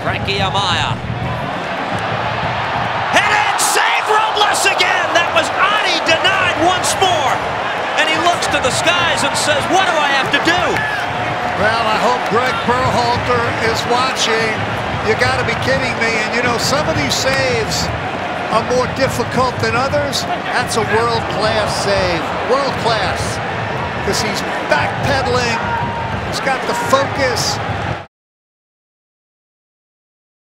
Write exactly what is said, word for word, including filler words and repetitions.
Frankie Amaya. Headed, save Robles again! That was Adi denied once more. And he looks to the skies and says, what do I have to do? Well, I hope Greg Berhalter is watching. You got to be kidding me. And you know, some of these saves are more difficult than others. That's a world-class save. World-class. Because he's backpedaling. He's got the focus.